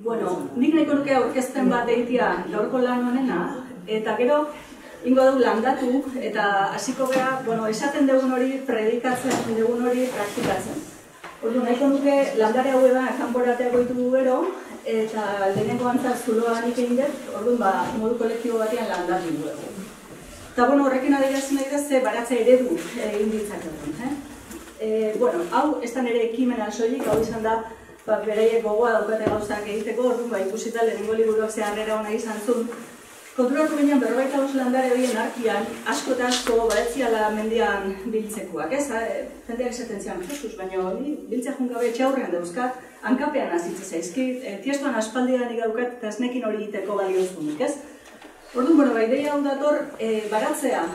Bueno, nik nahiko nuke aurkezpen bat egitea gaurko lan honena, eta gero ingo dugu landatu, eta hasiko gara, esaten dugun hori predikatzen, dugun hori praktikatzen. Ordu nahiko nuke landare hau eban kanporatea goitugu gero, eta lehenengo antzak zuloa nik egin dut, orduan modu kolektibo batean landatu dugu. Eta horrekin adierazten nahi da ze baratze eredu egin ditzakegun. Hau ez da nire ekimena soilik, hau izan da beraiek gogoa daukate gauzak egiteko, orduan ikusita lehenengo liburuak ze harrera hona izan zuen. Konturatu ginen 45 landare horien arkian, asko eta asko baretziala mendian biltzekoak, ez? Jendeak esaten zian, Jesus, baina biltzea jungabe etxaurrean dauzkat, hankapean azitza zaizkit, tiestoan aspaldian ikaukat eta esnekin hori egiteko baliozunik, ez? Orduan, ideia hau dator, baratzea,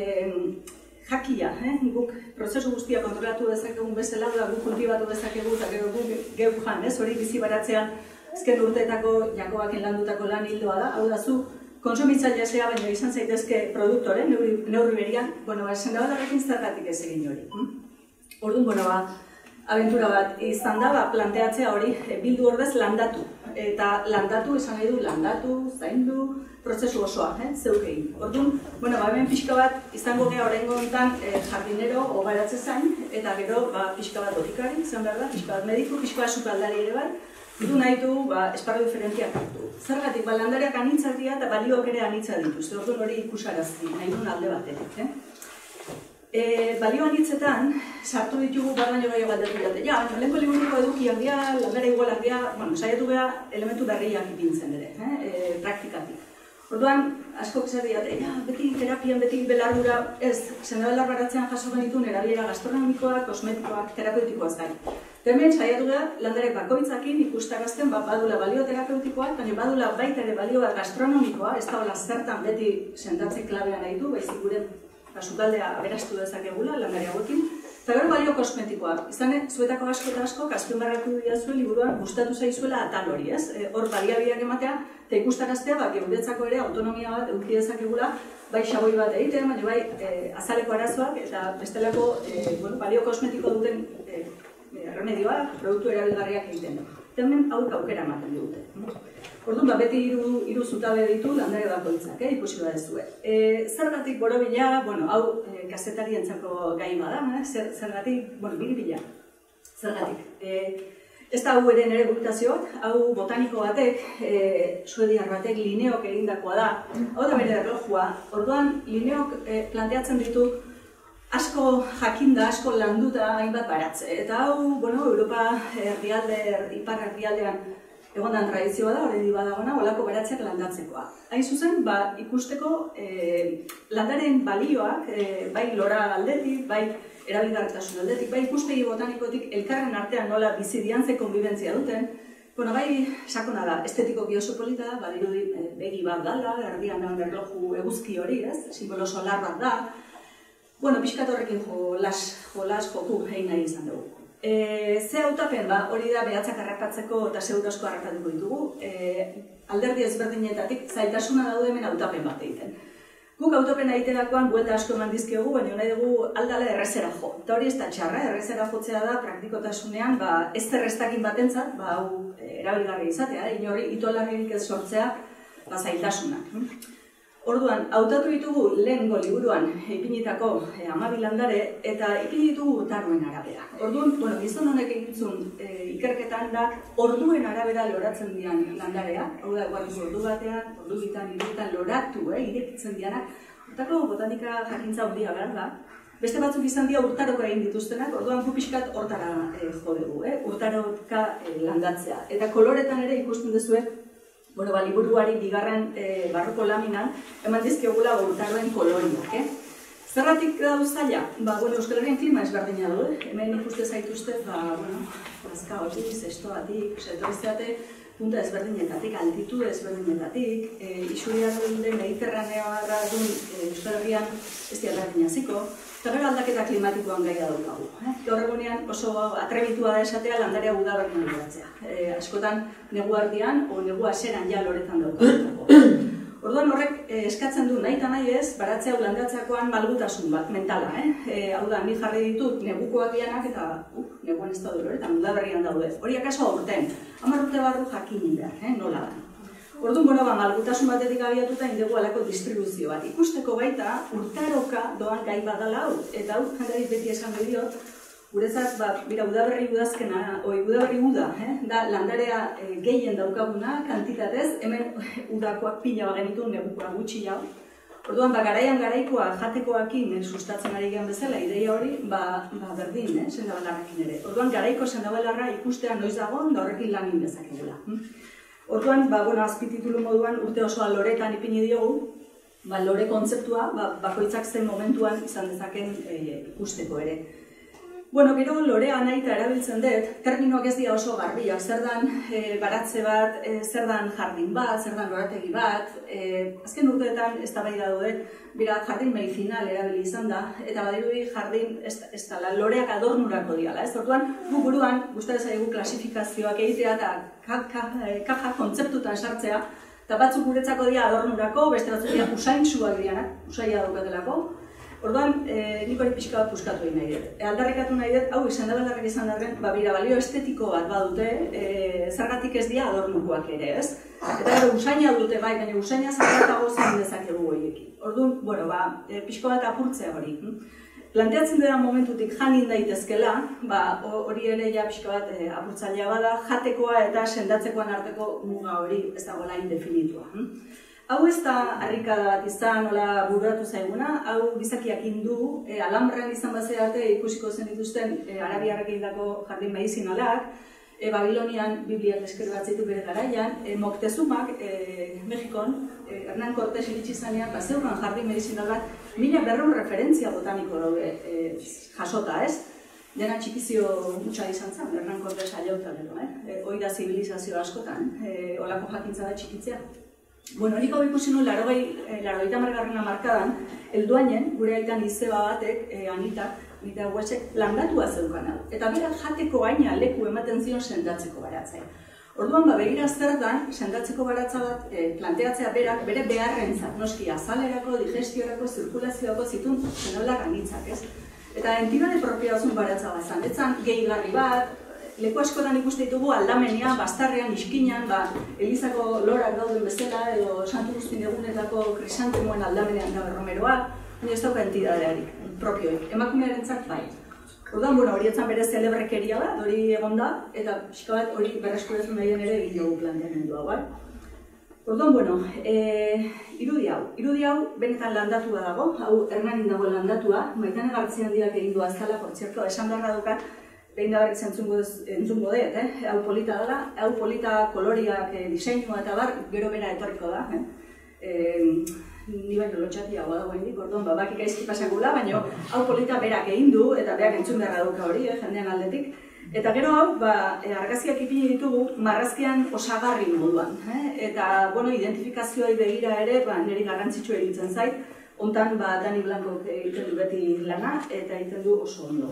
jakia, guk prozesu guztia kontrolatu dezakegun bezala, guk kultibatu dezakegu eta gero guk geu jan, hori bizi baratzean azken urteetako Jakobakin landutako lan hildoa da, hau da zu, konsumitzailea zea baino izan zaitezke produktore, neurri berian, sendabalarrekin zergatik ez egin hori. Orduan, abentura bat izan da, planteatzea hori bildu ordez landatu. Eta landatu, esan nahi du, landatu, zaindu, prozesu osoa, zeuk egin. Orduan, hemen pixka bat izango geha horrengo honetan jardinero, ogaratze zain, eta gero pixka bat botikari, izan behar da, pixka bat mediku, pixka bat sukaldari ere bai, du nahi du esparru diferentiak hartu. Zergatik, landareak anitzak dira eta balioak ere anitzak dituzte, orduan hori ikusarazti, nahi duen alde batetik. Balio anitzetan, sartu ditugu baino gehiago galdetu dute. Lehenko liburuko edukiak dira, landare igualak dira, saiatu geha elementu berriak ipintzen ere, praktikatik. Orduan, askok zer diate, beti terapian, beti belardura, ez, sendabelar baratzean jaso genituen erabilera gastronomikoak, kosmetikoak, terapeutikoak zain. Hemen saiatu geha, landare bakoitzakin ikustarazten badula balio terapeutikoak, baina badula baita ere balioa gastronomikoa, ez da hola zertan beti sentatze klabean nahi du, baizik gure sukaldea aberastu dezakegula, landare hauekin, eta gero balio kosmetikoa. Izan, zuetako asko eta asko, azpimarratu dira zuen liburuan, gustatu zaizuela atal hori, ez? Hor baliabideak ematea, eta ikustaraztea, geuretzako ere autonomia bat eduki dezakegula, bai xaboi bat egiten, baina bai azaleko arazoak, eta bestelako balio kosmetiko duten remedioak, produktu erabilgarriak egiten. Eta hemen hau aukera ematen dute. Orduan, beti hiru zutabe ditu landare bakoitzak, ikusi badezue. Zergatik borobila, hau kazetarientzako gai bada, zergatik, biribila. Zergatik. Ez da hau ere nire gurutazioak, hau botaniko batek, suediar batek, Lineok egindakoa da. Hau da bere erlojua. Orduan, Lineok planteatzen ditu asko jakinda, asko landuta hainbat baratze. Eta hau, Europa ipar herrialdean egondan tradizioa da, hori badagona, olako baratzeak landatzekoa. Hain zuzen, ikusteko landaren balioak, bai lora aldetik, bai erabilgarritasun aldetik, bai ikuspegi botanikotik elkarren artean nola bizi diantze konbibentzia duten, bai sakona da, estetikoki oso polita da, badirudi begi bat dala, erdian da erloju eguzki hori, simbolo solar bat da, pixkat horrekin jolas joku egin nahi izan dugu. Ze hautapen, hori da behatzak harrapatzeko eta zeur asko harrapatuko ditugu, alderdi ezberdinetatik zaitasuna daude hemen hautapen bat egiten. Guk hautapen egiterakoan buelta asko eman dizkiogu, baina nahi dugu aldala errezera jo. Eta hori ez da txarra, errezera jotzea da praktikotasunean, ez terrestakin batentzat, hau erabilgarri izatea, inori itolarririk ez sortzea zaitasunak. Orduan, hautatu ditugu lehengo liburuan ipinitako 12 landare eta ipini ditugu urtaroen arabera. Orduan, gizon honek egintzun ikerketan da orduen arabera loratzen dian landarea, hau da, ordu batean, ordu bitan, irutan loratu, irekitzen dianak, hortako botanika jakintza handia behar da. Beste batzuk izan dira urtaroko egin dituztenak, orduan pixkat hortara jo dugu, urtaroka landatzea. Eta koloretan ere ikusten duzue, liburuari bigarren barroko laminan eman dizkiogula urtaroen koloriak. Zergatik dauz zaila? Euskal Herrian klima ezberdina du, hemen ikuste zaituzte, bazka hori, zestoatik, etorrizteate, punta ezberdinetatik, altitude ezberdinetatik, isurialde mediterraneoa duen Euskal Herrian ez dira berdina ziko, eta gero aldaketa klimatikoan gaia daukagu. Gaur egunean oso atrebitua da esatea landarea udaberrian loratzea. Askotan negu ardian o negu aseran ja loretan daukagu. Orduan horrek eskatzen du nahi eta nahi ez, baratze hau landatzeakoan malgutasun bat, mentala. Hau da, ni jarri ditut negukoak dianak eta neguan ez daude, eta udaberrian daude. Hori akaso aurten, 10 urte barru jakinin behar, nola da. Orduan, malgutasun batetik abiatuta indegu alako distribuzio bat. Ikusteko baita urtaroka doan gai badala hau, eta hau jendari beti esan diot, guretzat, udaberri udazkena, udaberri uda, da landarea gehien daukaguna, kantitatez, hemen udakoak pila bagenitu, negukoak gutxi jau. Orduan, garaian garaikoa jatekoakin sustatzen ari gehan bezala, ideia hori, berdin, sendabelarrekin ere. Orduan, garaiko sendabelarra ikustea noiz dagoen, da horrekin lanin dezakegula. Orduan, azpititulu moduan urte osoa loretan ipini diogu, lore kontzeptua, bakoitzak zen momentuan izan dezaken ikusteko ere. Gero lorea nahi eta erabiltzen dut, terminoak ez dira oso garbiak, zer dan baratze bat, zer dan jardin bat, zer dan lorategi bat, azken urteetan ez da bai da dut, jardin medizinal erabili izan da, eta badirudi jardin ez da, loreak adornurako diala, ez orduan, gu buruan, guztatzen zaigu klasifikazioak egitea eta kaja kontzeptutan sartzea, eta batzuk guretzako dira adornurako, beste batzuk dira usaintsuak dianak, usaia daukatelako. Orduan, nik hori pixka bat puskatu egin nahi dut. Aldarrikatu nahi dut, hau sendabelarrak izan darren, balio estetiko bat badute, zergatik ez dira adornukoak ere, ez? Eta usaina dute bai, baina usaina zergatago zen dezakegu horiekin. Orduan, pixka bat apurtzea hori. Planteatzen dudan momentutik janin daitezkela, hori ere ja pixka bat apurtzailea bada, jatekoa eta sendatzekoan arteko muga hori ez dagoela indefinitua. Hau ez da harrikada bat izan, nola bururatu zaiguna, hau gizakiak indu, alambran izan bazea arte ikusiko zen dituzten arabiarrak egindako jardin medizinalak, Babilonian Bibliak eskribatzeitu bere garaian, Moctezumak, Mexikon, Hernán Cortés iritsi zanean, zeuran jardin medizinal bat, 1200 referentzia botaniko daude jasota, ez? Dena txikizio mutxa izan zen, Hernán Cortés aiauta gero, hoi da zibilizazio askotan, olako jakintza da txikitzea. Nik hau ikusi nuen 80. markadan, helduainen, gure aitan izeba batek, Anita Huesek, landatua zeukan hau. Eta bera jateko gaina leku ematen zion sendatzeko baratzea. Orduan, begira zertan, sendatzeko baratza bat planteatzea berak, bere beharrentzat, noski azalerako, digestiorako, zirkulazioako zituen sendabelar anitzak, ez? Eta entitate propioa zuen baratza bat zan, etzan gehigarri bat, leku askotan ikuste ditugu aldamenean, bastarrean, iskinan, Elizako lorak dauden bezala, edo Santu Guztin egunetako krisantemoen aldamenean da berromeroa, baina ez dauka entidadearik, propioik, emakumearentzat bai. Orduan, hori etzan bere zelebrekeria bat, hori egon da, eta pixka bat hori berreskuratu nahi den ere egin dugu planteamendua, bai? Orduan, irudi hau benetan landatua dago, hau Hernanin dago landatua, Maitane Gartzian diak egin du azkala, portzierto, esan beharra dukat, behin da berriz entzungo dut, hau polita dela, hau polita koloriak diseinua eta bar, gero bera etorriko da. Ni baino lotxatia hau dago hendik, orduan, bakik aizki pasakula, baina hau polita berak egin du, eta berak entzun beharra duka hori, jendean aldetik. Eta gero hau, argazkiak ipini ditugu marrazkian osagarri moduan. Eta, identifikazioai begira ere, niri garrantzitsu egiten zait, hontan Dani Blancok egiten du beti lana, eta egiten du oso ondo.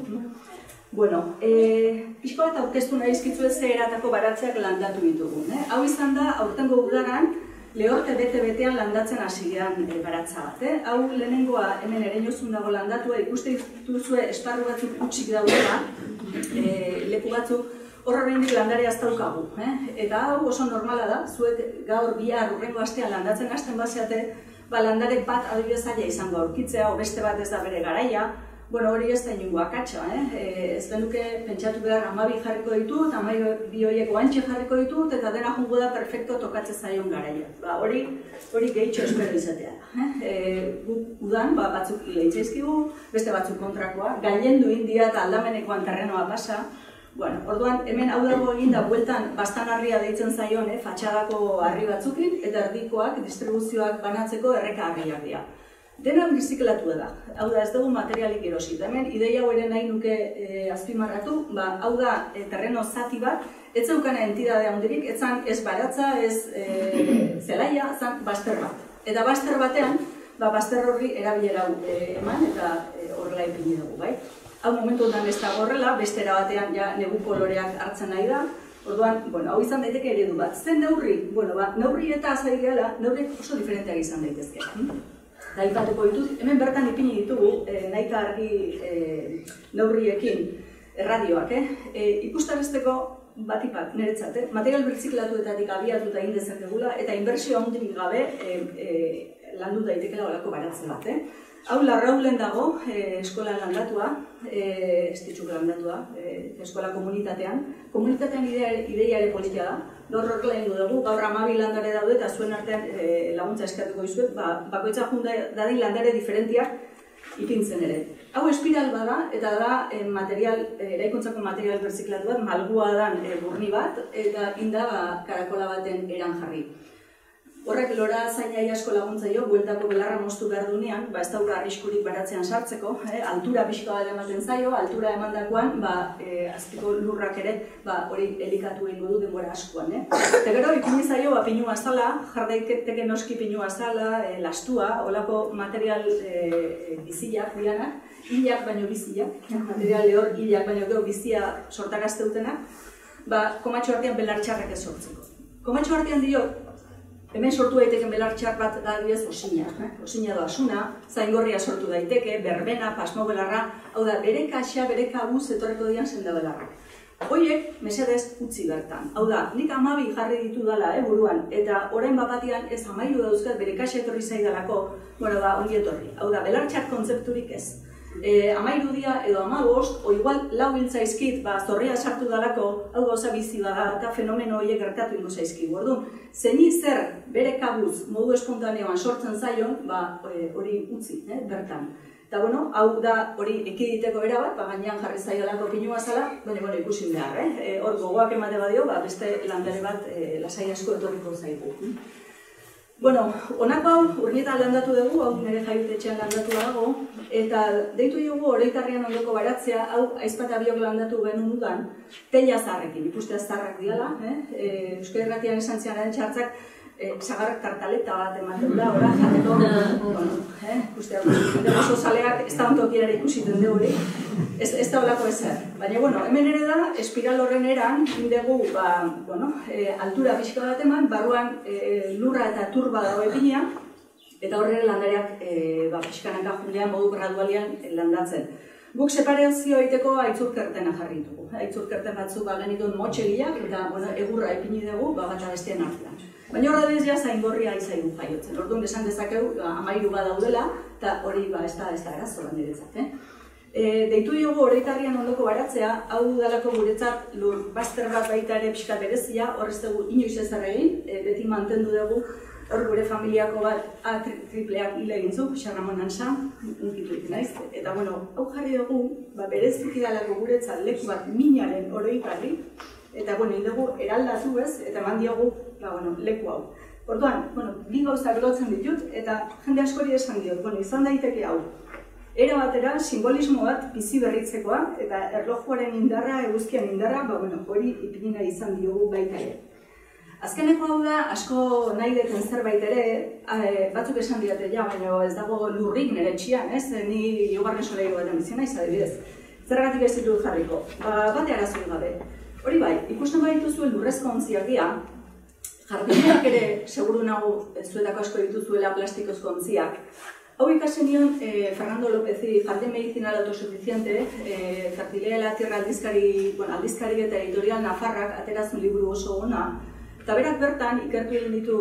Pixko bat aurkeztu nahi izkitzu ez eratako baratzeak landatu ditugu. Hau izan da, aurtengo udaran, lehorte bete-betean landatzen hasi gehan baratza bat. Hau lehenengoa hemen ereinozun dago landatua, ikuste dituzue esparru batzuk utxik daudela, leku batzuk, hor horreindik landare aztaukagu. Eta hau oso normala da, zuek gaur bihar urrengo astean landatzen hasten bazeate, landare bat adibidez zaila izango aurkitzea, o beste bat ez da bere garaia, hori ez da inungo akatsa, ez benuke pentsatu behar 12 jarriko ditut, 12 horiek oantxe jarriko ditut, eta dena jungo da perfecto tokatze zaion garaia. Hori gehitxo espero izatea. Udan, batzuk lehitzaizkigu, beste batzuk kontrakoa, gailendu india eta aldamenekoan terrenoa pasa. Orduan, hemen hau dago eginda, bueltan bastan harria deitzen zaion, fatxadako harri batzukin, eta erdikoak, distribuzioak banatzeko erreka harriak dira. Dena birziklatu da, hau da ez dugu materialik erosit. Hemen ideia hau ere nahi nuke azpimarratu, hau da terreno zati bat, ez zeukana entidadea hondirik, etzan ez baratza, ez zelaia, zan baster bat. Eta baster batean, baster horri erabilera eman eta horrela ipini dugu, bai? Hau momentu honetan ez da horrela, beste era batean neguko loreak hartzen nahi da, Orduan, hau izan daiteke eredu bat. Zen neurri? Neurri eta azai gehala, neurriek oso diferenteak izan daitezke. Da ipatuko ditut, hemen bertan ipini ditugu, nahita argi neurriekin, erradioak, ikustarazteko batipat, niretzat, material birziklatuetatik abiatuta egin dezakegula, eta inbertsio handirik gabe landu daitekela olako baratze bat. Hau Larraulen dago, eskola landatua, estitxuk landatua, eskola komunitatean. Komunitatean ideia ere politia da. Gaur horrela ingo dugu, gaur 12 landare daude eta zuen artean laguntza eskatuko dizuet, bakoitza junda dadin landare diferentiak ipintzen ere. Hau espiral bada, eta da eraikuntzako material berziklatu bat, malgua dan burni bat, eta inda karakola baten eran jarri. Horrek lora zainai asko laguntza jo, bueltako belarra moztu behar dunean, ez daura arriskurik baratzean sartzeko, altura pixka bat ematen zaio, altura emandakoan, azpiko lurrak ere, hori elikatu egingo du denbora askoan. Eta gero, ipini zaio, pinu azala, jardaiteke noski pinu azala, lastua, olako material biziak dianak, hilak baino biziak, material lehor hilak baino gero bizia sortarazte dutenak, komatxo artean belartxarrak ez sortzeko. Komatxo artean dio, hemen sortu daiteken belartxar bat da adibidez osina. Osina da asuna, zaingorria sortu daiteke, berbena, pasmo belarra, hau da, bere kaxa, bere kabuz etorreko dian senda belarrak. Hoiek, mesedez, utzi bertan. Hau da, nik 12 jarri ditu dala buruan, eta orain bapatian ez 13 dauzkat bere kaxa etorri zaidalako, ongi etorri. Hau da, belartxar kontzepturik ez. 13 dia edo 15, o igual 4 hiltzaizkit, zorria sartu dalako, hau gauza bizi bada, eta fenomeno horiek gertatu ingo zaizkit. Orduan, zeini zer bere kabuz modu espontaneoan sortzen zaion, hori utzi, bertan. Eta hau da hori ekiditeko era bat, gainean jarri zaiolako pinu azala, baina ikusin behar, hor gogoak emate badio, beste landare bat lasai asko etorriko zaigu. Honako hau, Urnietan landatu dugu, hau nire jaiutetxean landatu dago, eta deitu dugu Oroitarrian ondoko baratzea, hau aizpat abiok landatu genuen dudan, teila zaharrekin, ikustea zaharrak diala, Euskal Herratian esan zianaren txartzak, sagarrak tartaleta bat ematen da, ora, jateko, ikustea, oso zaleak ez da ontokien ere ikusiten dugu hori, ez da olako ezer. Baina, hemen ere da, espiral horren eran, indegu, altura pixka bat eman, barruan lurra eta turba dago epina, eta horre landareak pixkanaka julian modu gradualian landatzen. Guk separazio egiteko aitzurkertena jarri ditugu. Aitzurkerten batzuk genituen motxegiak eta egurra ipini dugu bat besteen artean. Baina horra dez ja zaingorria izaigu jaiotzen. Orduan esan dezakegu 13 bat daudela eta hori ez da arazo lan niretzat. Deitu diogu Oroitarrian ondoko baratzea, hau dalako guretzat lur bazter bat baita ere pixka berezia, horrez dugu inoiz ezer egin, beti mantendu dugu. Hor gure familiako bat A-tripleak hile egin zu, Xarramon Ansa, unkitu egin naiz. Eta hau jarri dugu, bereziki dalako guretzat leku bat minaren Oroitarri, eta hil dugu eraldatu ez, eta eman diogu leku hau. Orduan, bi gauzak lotzen ditut, eta jende askori esan diot, izan daiteke hau. Era batera, simbolismo bat bizi berritzekoa, eta erlojuaren indarra, eguzkian indarra, hori ipinina izan diogu baita ere. Azkeneko hau da, asko nahi deten zerbait ere, batzuk esan diate, baina ez dago lurrik nire etxian, ni hirugarren solairu baten bizi naiz, adibidez. Zergatik ez ditut jarriko, bate arazoi gabe. Hori bai, ikusten badituzu lurrezko ontziak dira, jardinak ere, seguru nago zuetako asko dituzuela plastikozko ontziak. Hau ikasen nion Fernando Lópezi, Jardín Medicinal Autosuficiente, Fertilidad de la Tierra aldizkari eta editorial Nafarrak aterazun liburu oso ona, eta berak bertan ikertu egin ditu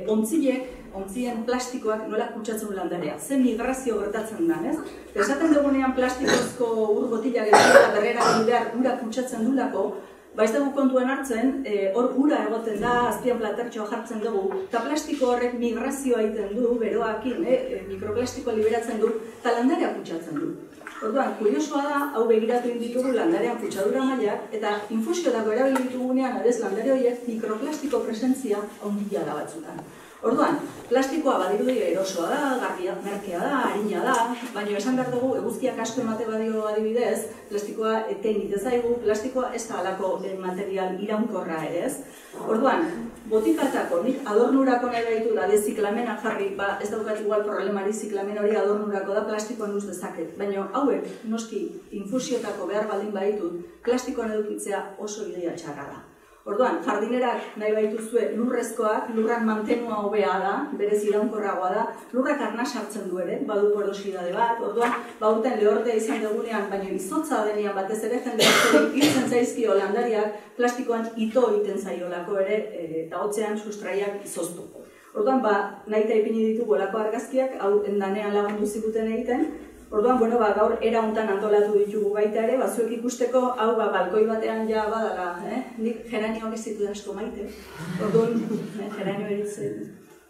ontzien plastikoak nola kutsatzen landarea. Zen migrazio gertatzen da, ez? Esaten dugunean plastikozko ur-botilak eta berrera behar ura kutsatzen dulako, ez dugu kontuan hartzen, hor ura egoten da, azpian platertxoa jartzen dugu, eta plastiko horrek migrazioa egiten du, beroakin, mikroplastikoa liberatzen du, eta landarea kutsatzen du. Orduan, kuriosoa da, hau begiratu ditugu landarean kutsadura mailak, eta infusiotako erabili ditugunean, adez landare horiek mikroplastiko presentzia handia da batzutan. Orduan, plastikoa badirudi erosoa da, garbia, merkea da, harina da, baina esan behar dugu, eguzkiak asko emate badio adibidez, plastikoa eten itezaigu, plastikoa ez da alako material iraunkorra ere ez. Orduan, botikatako, nik adornurako nahi baitu da, ziklamena jarri, ez daukat igual problemari ziklamen hori adornurako da plastikoan uz dezaket, baina hauek, noski, infusiotako behar baldin baditut, plastikoan edukitzea oso ideia txarra da. Orduan, jardinerak nahi baituzue lurrezkoak, lurran mantenua hobea da, berez iraunkorragoa da, lurrak arna sartzen du ere, badu porosidade bat, orduan, urten lehortea izan dugunean, baina izotza denean batez ere, jende hiltzen zaizkio landariak, plastikoan ito egiten zaiolako ere, eta hotzean sustraiak izoztu. Orduan, nahi eta ipini ditugu olako argazkiak, hau endanean lagundu ziguten egiten. Orduan, gaur era hontan antolatu ditugu baita ere, zuek ikusteko, hau balkoi batean ja badala, nik geranioak ez ditu asko maite. Orduan, geranio eritzen.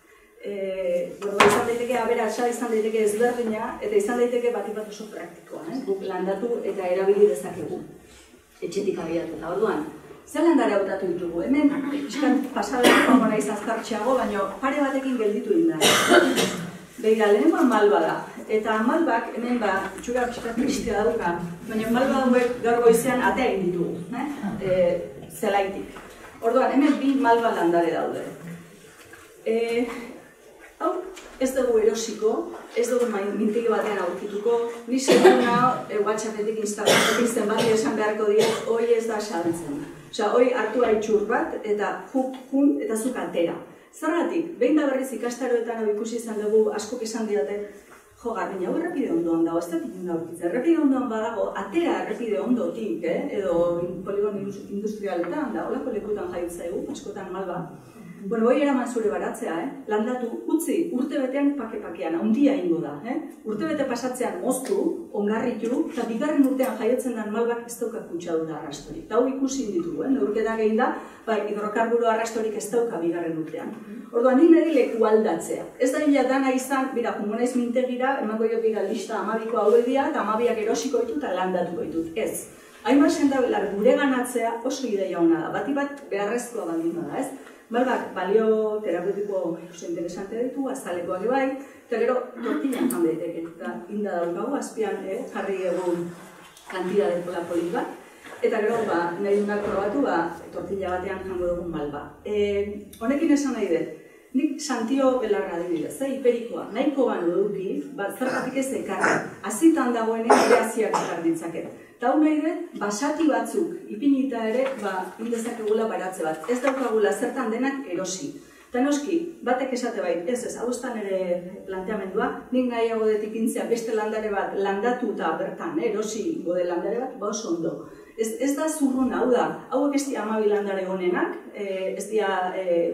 Izan daiteke aberatsa, izan daiteke ezberdina, eta izan daiteke bat oso praktikoa, guk landatu eta erabili dezakegu, etxetik abiatuta. Orduan, zer landare hautatu ditugu, hemen pasadak joango naiz azkartxeago, baina pare batekin gelditu inda. Begira, lehenengoan malba da, eta malbak hemen itxura pixka tristea dauka, baina malba hauek gaur goizean atea egin ditugu, zelaitik. Orduan, hemen bi malba landare daude. Hau, ez dugu erosiko, ez dugu mintegi batean aurkituko, ni seguruna WhatsAppetik Instagrametik zenbati esan beharko diet, hoi ez da saltzen. Osea, hoi hartu haitxur bat, eta jun eta zuk atera. Zergatik, behin da berriz ikastaroetan hau ikusi izan dugu, askok esan didate, jo, garbina, hau errepide ondoan dago, ez da tikin aurkitzen. Errepide ondoan badago, atera errepide ondotik, edo poligon industrialetan, da, holako lekutan jaitzaigu, askotan malba. Bueno, hoi eraman zure baratzea, landatu, utzi, urte betean pake-pakean, handia ingo da. Urte bete pasatzean moztu, ongarritu, eta bigarren urtean jaiotzen den malbak ez dauka kutsadura arrastorik. Eta hau ikusi ditugu, neurketak egin da, hidrokarburo arrastorik ez dauka bigarren urtean. Orduan, nik niri leku aldatzea. Ez da hila dana izan, bera, jungo naiz mintegira, emango jo bira lista 12ko hauek dira, eta 12ak erosiko ditut eta landatuko ditut. Ez. Hainbat sendabelar gure ganatzea oso ideia hona da, bati bat beharrezkoa baldin da, ez? Malbak, balio terapeutiko oso interesante ditu, azalekoak bai, eta gero tortillan jan daiteke, eta inda daukagu, azpian jarri egun kantidadeko polit bat, eta gero nahi dunak probatu, tortilla batean jango dugun malba. Honekin esan nahi dut, nik Santio belarra adibidez, hiperikoa, nahiko banu duki, zergatik ez ekarri, azitan dagoenean behaziak ekar ditzaket. Eta hau nahi dut, basati batzuk ipinita ere, indezakegula baratze bat. Ez daukagula zertan denak erosi. Eta noski, batek esate bai, ez, hau estan ere planteamendua, nik nahiago detik intzea beste landare bat landatu eta bertan erosi gode landare bat, oso ondo. Ez da zurrun hau da, hauek ez dira 12 landare honenak, ez dira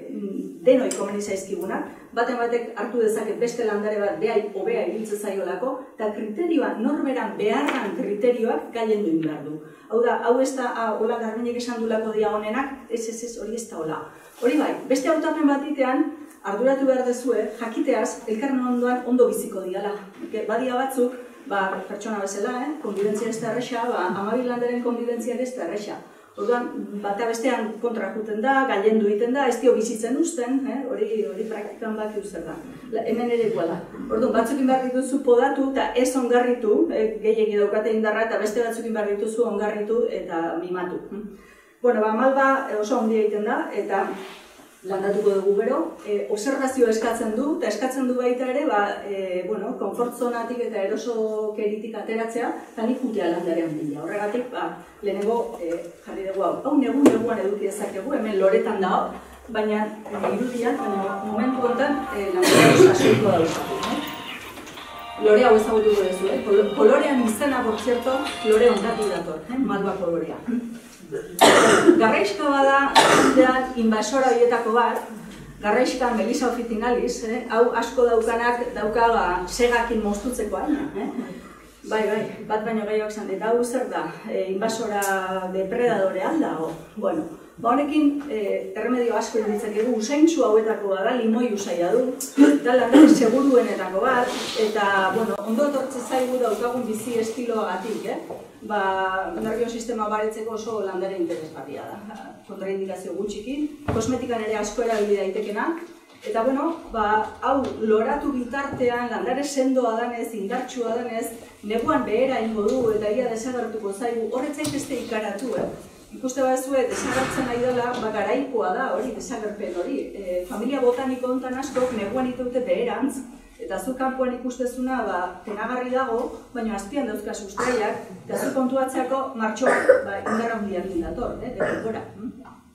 denoi komeni zaizkigunak, baten batek hartu dezaket beste landare bat behai hobea ibiltze zaiolako, eta kriterioa, norberan beharran kriterioak gailendu behar du. Hau da, hau ez da, hola garbinek esan dulako dia honenak, ez, hori ez da hola. Hori bai, beste hautapen batitean, arduratu behar dezue, jakiteaz, elkarren ondoan ondo biziko diala. Badia batzuk, pertsona bezala, konbibentzia ez da erresa, 12 landaren konbibentzia ez da erresa. Orduan, bata bestean kontra juten da, gailendu egiten da, ez dio bizitzen uzten, hori praktikan baki uzer da. Hemen ere iguala. Orduan, batzukin behar dituzu podatu eta ez ongarritu, gehiegi daukate indarra, eta beste batzukin behar dituzu ongarritu eta mimatu. Bueno, malba oso ondia egiten da, eta landatuko dugu gero, observazio eskatzen du, eta eskatzen du baita ere, konfortzonatik eta erosokeritik ateratzea, eta nik jutea landarean bila. Horregatik, lehenengo jarri dugu hau. Hau neguan eduki dezakegu, hemen loretan da hau, baina irudian, momentu kontan, landarean sasoiko dauzatu. Lore hau ezagutuko duzu, kolorean izena, por cierto, lore ondatik dator, malba kolorea. Garraixka bada, invasora horietako bat, garraixka Melissa officinalis, hau asko daukanak dauka segakin moztutzeko aina. Bai, bat baino gehiagoak zan, eta hau zer da, invasora depredadore aldago. Bueno, honekin erremedio asko ditzakegu, usaintzu hauetako da, limoi usaia du, eta landare seguruenetako bat, eta, ondo etortze zaigu daukagun bizi estiloagatik, nervio sistema baretzeko oso landare interesgarria da, kontraindikazio gutxikin, kosmetikan ere asko erabili daitekena, eta hau loratu bitartean, landare sendoa danez, indartsua danez, neguan behera ingo du eta ia desagertuko zaigu, horretzait beste ikaratu, ikuste bazue, desagertzen nahi dela, garaikoa da hori, desagerpen hori, familia botaniko hontan askok neguan itaute beherantz, eta zu kanpoan ikustezuna tenagarri dago, baina azpian dauzka sustraiak, eta zu kontuatzeako martxoak indarra hundiak dator, gora.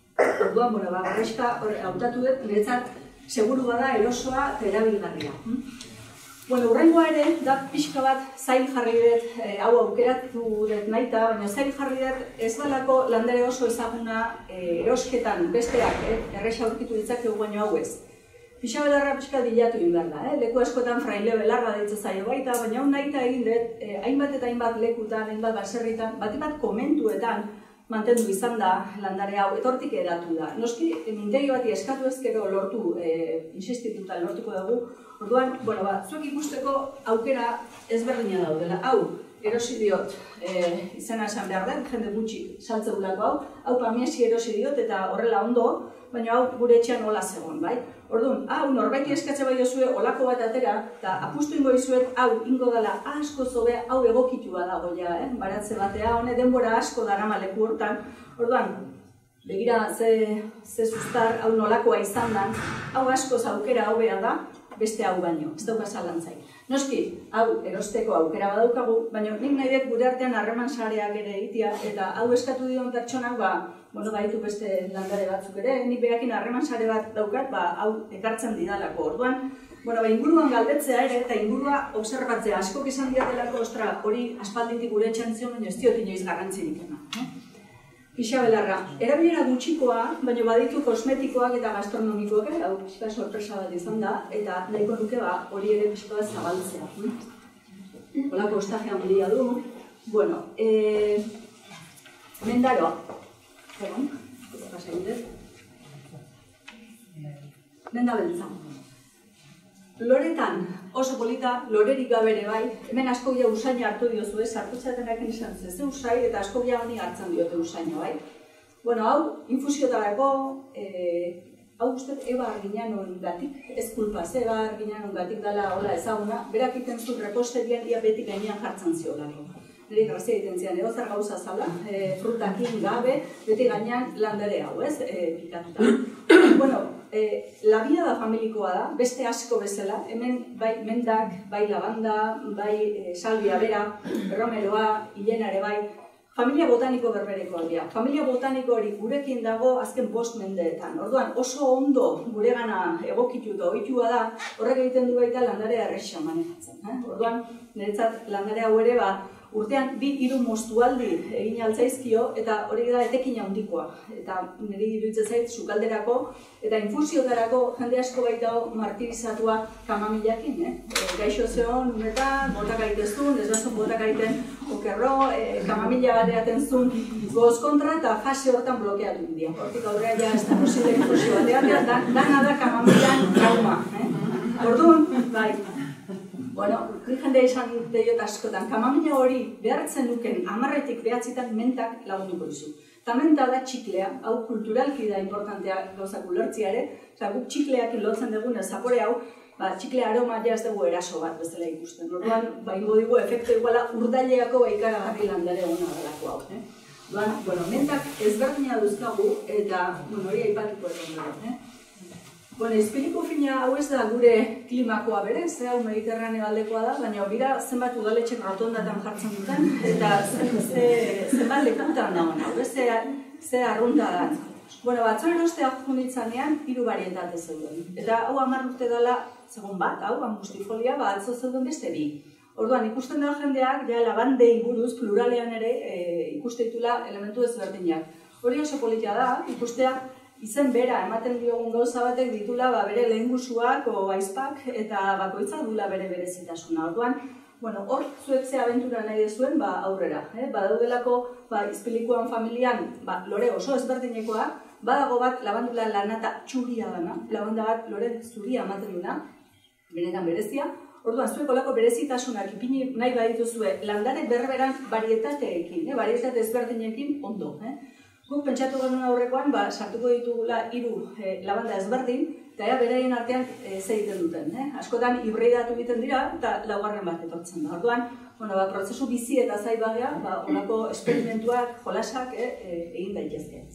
orduan, garraizka hautatu dut, niretzat seguru bada erosoa eta erabilgarria. Urrengoa ere, da pixka bat zail jarri dut, hau aukeratu dut nahita, baina zail jarri dut ez balako landare oso ezaguna erosketan besteak, erresa aurkitu ditzakegu baino hau ez. Pixabelarra pixka dilatu egin behar da, leku askotan fraile belarra ditza zaio baita, baina hau nahita egin dut, hainbat eta hainbat lekutan, hainbat baserritan, bat komentuetan mantendu izan da landare hau, etortik edatu da. Noski, mintegi bati eskatu ezkero lortu, insistituta lortuko dugu, orduan, zuek ikusteko aukera ezberdina daudela. Hau, erosi diot, izena esan behar den, jende gutxi saltzeulako hau pamiesi erosi diot eta horrela ondo, baina hau gure etxean hola zegoen, bai? Orduan, hau norbaiti eskatze bai dozue olako bat atera, eta apustu ingo izuet, hau ingo dela asko zobe, hau egokitua dago ja, baratze batea, hone denbora asko darama leku hortan. Orduan, begira ze zuztar, hau nolakoa izan dan, hau asko aukera hobea da, beste hau baino, ez dauka zalantzaik. Noski, hau erosteko aukera badaukagu, baina nik nahi dut gure artean harreman sareak ere egitea, eta hau eskatu dion pertsonak, baitu beste landare batzuk ere, nik behakin harreman sare bat daukat, hau ekartzen didalako. Orduan, inguruan galdetzea ere, eta ingurua observatzea askok izan diatelako, ostra, hori aspalditik gure etxantzio, baina ez diot inoiz garrantzirik ema. Pixabelarra, erabilera gutxikoa, baina baditu kosmetikoak eta gastronomikoak, hau pixka sorpresa bat izan da, eta nahiko nuke hori ere pixka bat zabaltzea. Holako ostajea handia du. Mendaroa. Egon, pasa egin Menda beltza. Loretan oso polita, lorerik gabere bai, hemen asko ja usaina hartu diozu ez, hartu zatenak izan ze usai eta asko ja honi hartzen diote usaina bai. Hau infusiotarako, hau guztet Eba Arguiñanon gatik, ez kulpaz, Eba Arguiñanon gatik dela hola ezaguna, berak iten zu reposterian ia beti gainean jartzen ziolako. Nire grazia egiten zian, egozer gauza zala, frutakin gabe, beti gainean landare hau ez, pikatuta. Labia da familikoa da, beste asko bezala, hemen bai mendak, bai lavanda, bai salvia bera, romeroa, hilenare bai, familia botaniko berberekoa dira. Familia botaniko hori gurekin dago azken 5 mendeetan. Orduan oso ondo guregana egokitu eta ohitua da, horrek egiten du baita landarea erresa manejatzen. Orduan, niretzat landare hau ere urtean 2-3 moztualdi egin altzaizkio eta hori da etekin handikoa. Eta niri iruditzen zait sukalderako eta infusiotarako jende asko baita martirizatua kamamilakin. Gaixo zeon, unetan, botak aitezun, ez bazun botak aiten okerro, kamamila bat eaten zuen goz kontra eta fase hortan blokeatu dira. Hortik aurrea ja ez da posible infusio bat eatea, dana da kamamilan trauma. Orduan, bai. Jende esan deiot askotan, kamamila hori behartzen duken 10-etik 9 mentak lagunduko dizu. Eta menta da txiklea, hau kulturalki da importantea gauzak ulertzia ere, guk txikleak lotzen dugun zapore hau, txikle aroma ja ez dugu eraso bat bezala ikusten. Orduan, ingo digu efektu iguala urdaileako ikaragarri landare ona dalako hau. Mentak ezberdina duzkagu eta hori aipatuko egon dugu. Espiriku fina hau ez da gure klimakoa berez, hau Mediterraneo aldekoa da, baina bira zenbat udaletxek rotondatan jartzen duten, eta zenbat lekutan dagoen hau, ze arrunta da. Batzor erostea junditzanean 3 barietate zeuden. Eta hau 10 urte dela, segun bat, hau, angustifolia, atzo zeuden beste 2. Orduan, ikusten da jendeak, labandei buruz, pluralean ere, ikuste ditula elementu ezberdinak. Hori oso politia da, ikustea, izen bera ematen diogun gauza batek ditula bere lehengusuak o aizpak eta bakoitza dula bere berezitasuna. Orduan, hor zuek ze abentura nahi dezuen aurrera. Badaudelako izpilikuan familian lore oso ezberdinekoa, badago bat labandula lanata txuria dana, labanda bat lore zuria ematen duna, benetan berezia. Orduan, zuek olako berezitasunak ipini nahi badituzue landare berberan barietateekin, barietate ezberdinekin ondo. Guk pentsatu genuen aurrekoan, sartuko ditugula 3 labanda ezberdin, eta beraien artean ze egiten duten. Askotan hibridatu egiten dira, eta 4. bat etortzen da. Orduan, prozesu bizi eta zai bagea, honako esperimentuak, jolasak egin daitezke.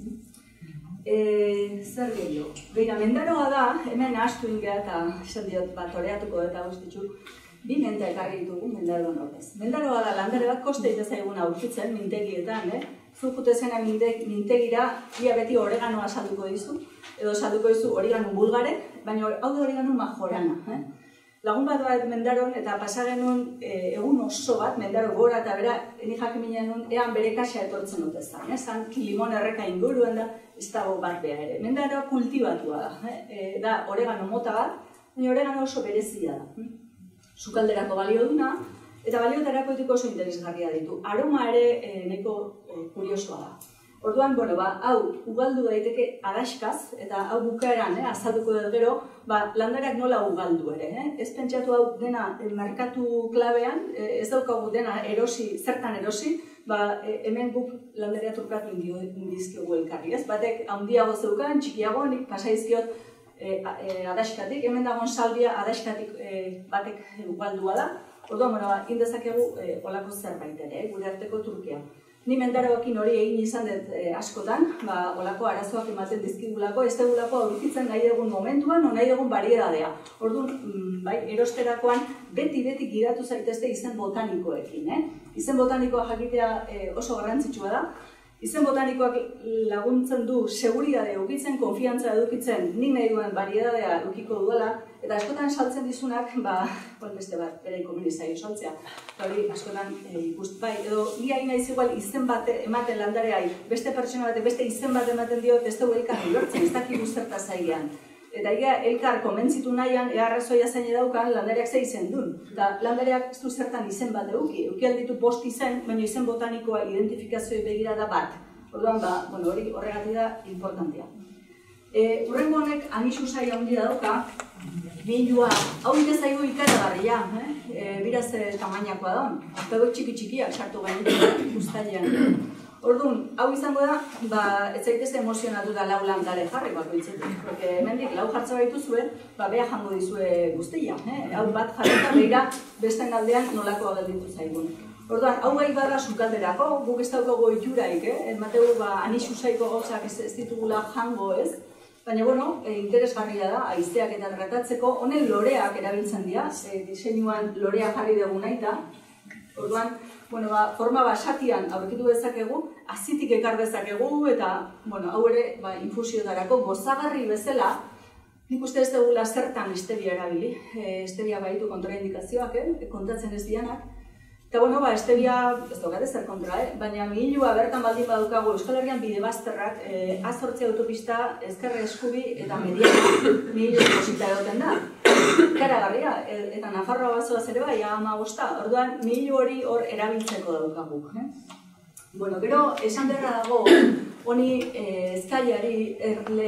Zer gehiago? Beira, mendaroa da, hemen ahastu ingea eta esan diot toreatuko eta guztitzu, 2 menta ekarri ditugu mendaroan horrez. Mendaroa da landare bat koste eta zaiguna aurkitzen, mintegietan, zu jutezena mintegira, ia beti oreganoa salduko dizu, edo salduko dizu oregano bulgare, baina hau da oregano majorana. Lagun bat mendaron eta pasa genuen egun oso bat, mendaro gora eta bera, eni jakimina genuen, ean bere kaxa etortzen dut ez da. Zan limon erreka inguruen da, ez dago bat beha ere. Mendaroa kultibatua da, da oregano mota bat, baina oregano oso berezia da. Sukalderako balio duna, eta baliotarako oso interesgarria ditu. Aroma ere nahiko kuriosoa da. Orduan, hau ugaldu daiteke adaskaz, eta hau bukaeran, azalduko dut gero, landareak nola ugaldu ere. Ez pentsatu hau dena merkatu klabean, ez daukagu dena zertan erosi, hemen guk landarea trukatu indizkiogu elkarri. Batek handiago zeukan, txikiago, nik pasaizkiot adaskatik, hemen dagoen salbia adaskatik batek ugaldua da. Orduan, indezakegu olako zerbait ere, gure arteko trukia. Ni mendaroekin hori egin izan dut askotan, olako arazoak ematen dizkigulako, ez dugulako aurkitzen nahi dugun momentuan, nahi dugun bariedadea. Orduan, erosterakoan beti gidatu zaitezte izen botanikoekin. Izen botanikoa jakitea oso garrantzitsua da. Izen botanikoak laguntzen du seguridade edukitzen, konfiantza edukitzen, nik nahi duen bariedadea edukiko duela, eta askotan saltzen dizunak, beste bat, bere komunizaio saltzea. Hori, askotan ikustu, edo ni hain naiz igual izen bat ematen landareai, beste pertsona bat, beste izen bat ematen diot, ez dugu elkar lortzen, ez dakigu zertaz aigean. Eta elkar konbentzitu nahian, arrazoia zein edaukan, landareak ze izen duen. Eta landareak ez du zertan izen bat eduki. Euki alditu bost izen, baina izen botanikoa identifikazioi begira da bat. Orduan, hori horregatik da importantea. Urrengo honek anisusai handia dauka, milua, hau ikazaigu ikaragarria, biraz tamainakoa da, eta txiki-txikiak sartu gainetik guztailean. Orduan, hau izango da, ez zaitezte emozionatu da lau landare jarri bakoitzetik. Porque hemendik lau jartza baituzue, beha jango dizue guztia. Hau bat jarrita behira beste aldean nolako agelditu zaigun. Orduan, hau gai bada sukalderako, guk ez daukago itxuraik, emateu anisusaiko gauzak ez ditugula jango ez. Baina, interesgarria da, haizeak eta tratatzeko, honen loreak erabiltzen dira, diseinuan lorea jarri dugu nahi da. Orduan, forma basatian aurkitu dezakegu, azitik ekar dezakegu, eta hau ere infusiotarako gozagarri bezala, nik uste ez dugula zertan stevia erabili. Stevia baitu kontraindikazioak, kontatzen ez dianak. Eta stevia, ez daukate zer kontra, baina mihilua bertan baldin badukagu Euskal Herrian bide bazterrak, A8 autopista, ezkerre eskubi eta mediana mihilu posita egoten da. Karagarria, eta Nafarroa bazoaz ere bai, orduan mihilu hori hor erabiltzeko daukagu. Gero, esan berra dago, honi ezkaiari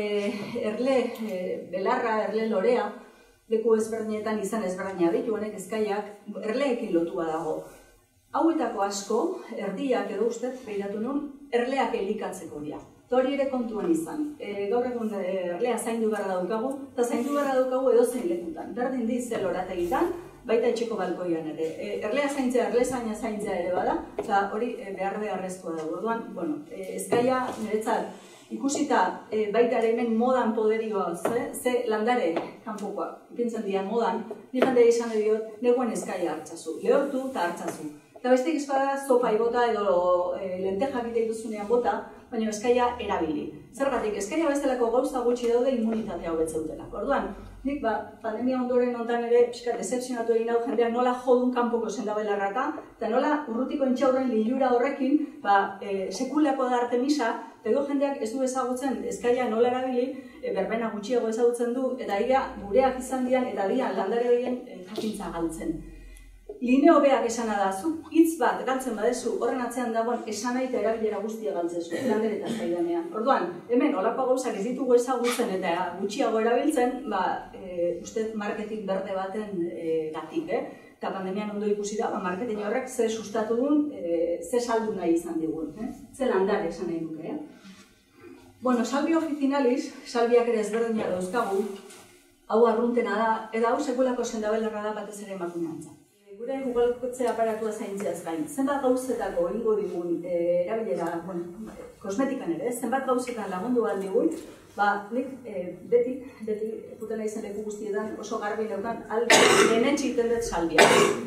erle belarra, erle lorea, leku ezberdinetan izan ezberdina ditu, honek ezkaiak erleekin lotua dago. Hauetako asko, erdiak edo ustez, behiratu nun, erleak elikatzeko dira. Eta hori ere kontuan izan. Gaur egun erlea zaindu gara daukagu, eta zaindu gara daukagu edo zein lekutan. Berdin di zelorategitan, baita etxeko balkoian ere. Erlea zaintzea, erlezaina zaintzea ere bada, eta hori beharrezkoa dago. Orduan, ezkaia niretzat ikusita baita ere hemen modan poderioa, ze landare kanpokoa, ipintzen dira modan, nire izan diot, neguen ezkaia hartzazu, lehortu eta hartzazu. Eta bestik izpada zopa ibota edo lentejak ite duzunean bota, baina ezkaia erabili. Zergatik, ezkaia bezalako gauza gutxi daude immunitatea hobetzeutela. Orduan, nik pandemia ondoren ontan ere pixka decepzionatu egin hau jendeak nola jodun kanpoko zendabelarraka, eta nola urrutiko intxaurren lilura horrekin sekulako da Artemisa, edo jendeak ez du ezagutzen ezkaia nola erabili, berbena gutxiago ezagutzen du, eta gureak izan dian, eta landare horien jakintza galtzen. Lineo beak esana da, zuk hitz bat galtzen badezu, horren atzean dagoen esana eta erabilera guztia galtzezu, landeretaz zaidanean. Orduan, hemen olako gauzak ez ditugu ezagutzen eta gutxiago erabiltzen, uste marketing berde baten gatik, eta pandemian ondo ikusi da, marketing horrek ze sustatu duen, ze saldu nahi izan digun, ze landare esan nahi duke. Salvia officinalis, salbiak ere ezberdina dauzkagu, hau arruntena da, eta hau sekulako sendabelarra da batez ere emakumeantza. Gure ugalkotze aparatua zaintziaz gain, zenbat gauzetako egingo digun erabilera, kosmetikan ere, zenbat gauzetan lagundu behar digun, nik beti, puten nahi zen leku guztietan oso garbi neukan, lehenetxe iten dut salbia.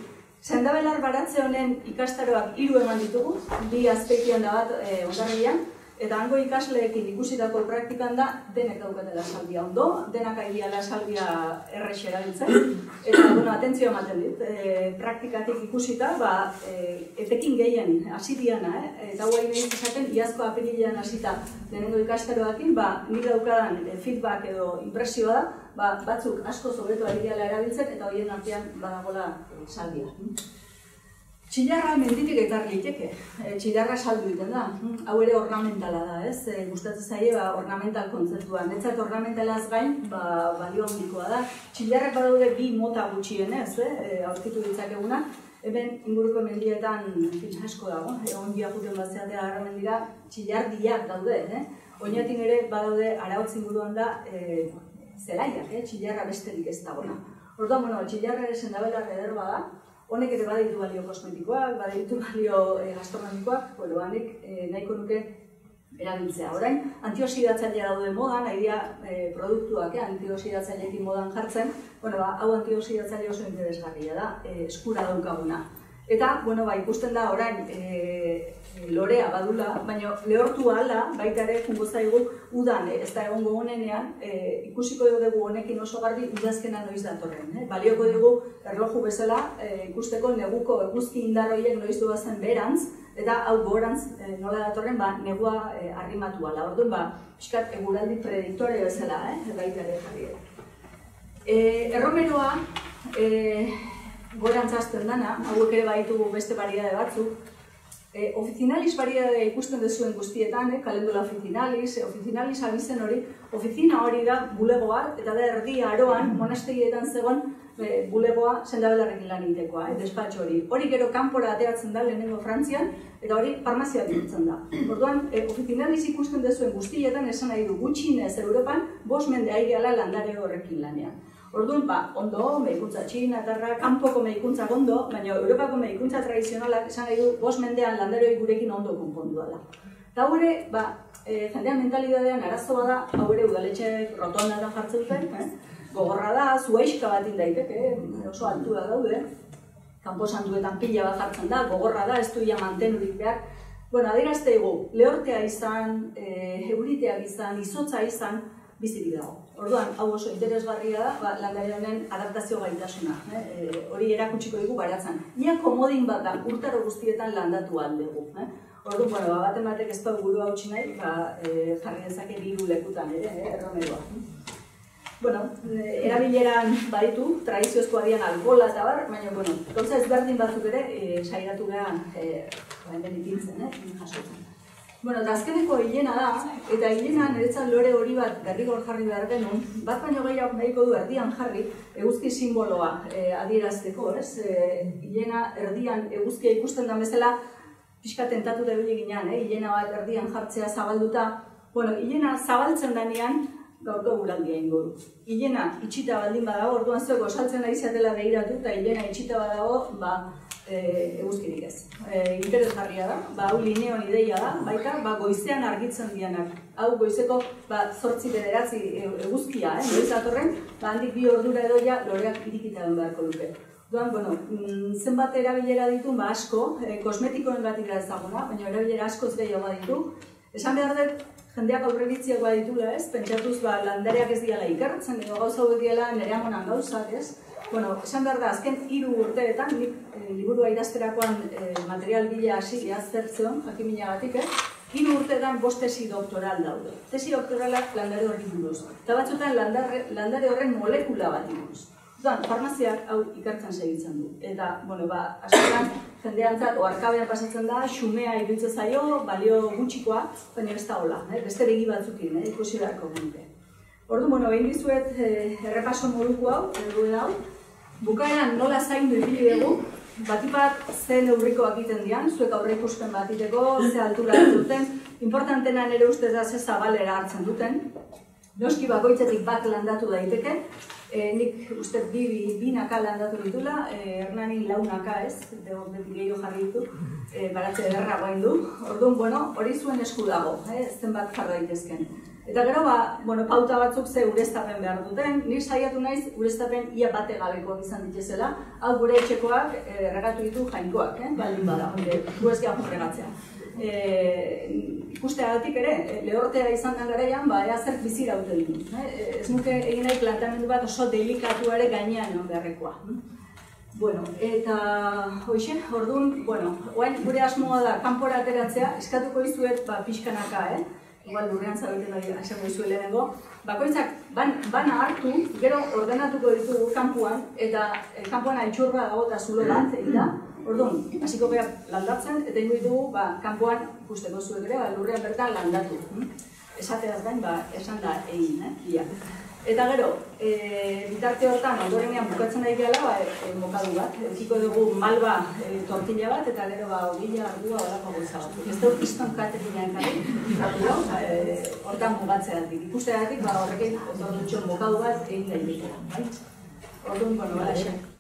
Sendabelar baratze honen ikastaroak 3 eman ditugu, 2 Azpeitian da bat Hondarribian, eta hango ikasleekin ikusitako praktikan da denek daukatela salbia ondo, denak aidiala salbia errex erabiltzen, eta, atentzio ematen dit, praktikatik ikusita, etekin gehien hasi diana, eta hau nahi esaten, iazko apirilean hasita denengo ikastaroakin, nik daukadan feedback edo impresioa da, batzuk asko hobeto aidiala erabiltzen, eta horien artean badagola salbia. Txillarra menditik ekar liteke, txillarra saldu egiten da, hau ere ornamentala da, ez? Gustatzen zaie ornamental kontzeptua, netzat ornamentalaz gain balio handikoa da. Txillarrak badaude 2 mota gutxienez, aurkitu ditzakeguna, hemen inguruko mendietan asko dago, ondia juten bat zeatea harra mendira, txillardiak daude, oinatik ere badaude Araotz inguruan da zelaiak, txillarra besterik ez dagoena. Orduan, txillarra ere sendabelar ederroa da, honek ere baditu balio kosmetikoak, baditu balio gastronomikoak, hanik nahiko nuke erabiltzea. Orain, antioxidatzailea daude modan, nahi dira produktuak antioxidatzaileekin modan jartzen, hau antioxidatzaile oso interesgarria da, eskura daukaguna. Eta, ikusten da orain lorea badula, baina lehortu ahala, baita ere jungo zaigu udan, ez da egongo honenean, ikusiko dugu honekin oso garbi udazkena noiz datorren. Balioko dugu erloju bezala ikusteko neguko eguzki indarroiek noiz duazen berantz, eta hau gorantz nola datorren negua arrimatu ala. Orduan, pixkat eguraldi prediktore bezala, baita ere jarri. Erromeroa gorantz hasten dana, hauek ere baitugu beste variedade batzuk. Oficinalis variedadea ikusten duzuen guztietan, kalendula oficinalis abizen hori, oficina hori da bulego bat, eta da erdi aroan, monastegietan zegoen bulegoa sendabelarrekin lan egitekoa, despatxo hori. Hori gero kanpora ateratzen da lehenengo Frantzian, eta hori farmazia bihurtzen da. Orduan, oficinalis ikusten duzuen guztietan esan nahi du gutxienez Europan 5 mende aigeala landare horrekin lanean. Orduan, ondo, medikuntza txinatarra, kanpoko medikuntza ondo, baina Europako medikuntza tradizionalak esan nahi du 5 mendean landaroi gurekin ondo konpondu dela. Eta haure, jendean mentalidadean arazoa da, haure udaletxe rotonda da jartzen duten, gogorra da, zuaixka bat daiteke, oso altura daude, kanpo santuetan pila bat jartzen da, gogorra da, ez duia mantenurik behar. Adierazte egu, lehortea izan, euriteak izan, izotza izan, bizirik dago. Orduan, hau oso interesgarria da, landare honen adaptazio gaitasuna. Hori erakutsiko dugu baratzen. Ia komodin bat da, urtaro guztietan landatu aldegu. Orduan, baten batek ez da buru hautsi nahi, jarri dezake 2 lekutan ere, erromeroa. Erabileran baditu, tradiziozkoa dian alkohola eta bar, baina, gauza ezberdin batzuk ere, sairatu gehan, hemen ipintzen, jasotzen. Eta azkeneko hilena da, eta hilena niretzat lore hori bat derrigor jarri behar genuen, bat baino gehiago nahiko du erdian jarri eguzki simboloa adierazteko, ez? Hilena erdian eguzkia ikusten da bezala, pixka tentatu da bile ginean, hilena bat erdian jartzea zabalduta. Hilena zabaltzen danean, gaurko guraldia ingo du. Hilena itxita baldin badago, orduan zueko saltzen ari zatela behiratu, eta hilena itxita badago, eguzkirik ez. Interesgarria da, hau lineon ideia da, baita, goizean argitzen dianak. Hau goizeko 8-9 eguzkia, noiz datorren, handik 2 ordura edoia loreak irikita den beharko luke. Zenbat erabilera ditu, asko, kosmetikoen batik ezaguna, baina erabilera askoz gehiago ditu. Esan behar dut, jendeak aurrebitziak baditula, ez? Pentsatuz, landareak ez diala ikertzen, edo gauza hauek diala nire amonan gauzak, ez? Esan behar da, azken 3 urteetan, nik liburua idazterakoan material bila hasi aztertzeon, jakiminagatik, 3 urteetan 5 tesi doktoral daude. Tesi doktoralak landare horri buruz. Eta batzutan landare horren molekula bat buruz. Farmaziak hau ikertzen segitzen du. Eta, askotan, jendeantzat, oarkabean pasatzen da, xumea ibiltze zaio, balio gutxikoa, baina ez da hola, beste begi batzukin, ikusi beharko genuke. Orduan, egin dizuet errepaso moduko hau, bukaeran nola zaindu ibili dugu, batipat ze neurrikoak egiten dian, zuek aurre ikusten bat iteko, ze altura duten, importantena nire ustez da ze zabalera hartzen duten, noski bakoitzetik bat landatu daiteke, Nik uste bi naka landatu ditula, Hernani lau naka ez, beti gehiago jarri ditu, baratze ederra guain du. Orduan, bueno, hori zuen esku dago, zenbat jarra daitezken. Eta gero, pauta batzuk ze ureztapen behar duten, nik saiatu naiz ureztapen ia bate gabekoak izan ditezela, hau gure etxekoak regatu ditu jainkoak, baldin bada, gu ez gehiago regatzea. Ikusteagatik ere, lehortea izan den garaian, ea zer bizira dute ditu. Ez nuke egin nahi planteamendu bat oso delikatu ere gainean beharrekoa. Bueno, eta hoxe, orduan, gure asmoa da kanpora ateratzea, eskatuko izuet pixkanaka, igual lurrean zabeten hori esango izue lehenengo, bakoitzak bana hartu, gero ordenatuko ditugu kanpuan, eta kanpuan altxurra dago eta zulo bat, eta orduan, hasiko gara landatzen, eta ingo ditugu, kanpoan ikusteko zuek ere, lurrean bertan landatu. Esateaz gain, esan da egin, ia. Eta gero, bitarte hortan, ondorenean bukatzen nahi gehala, mokadu bat. Ekiko dugu malba tortilla bat, eta gero, ogila, ardua, horako goza bat. Ez dut izton katerina enkarri, hortan bugatzeatik. Ikusteatik, horrekin, mokadu bat egin daiteke. Orduan, balaxak.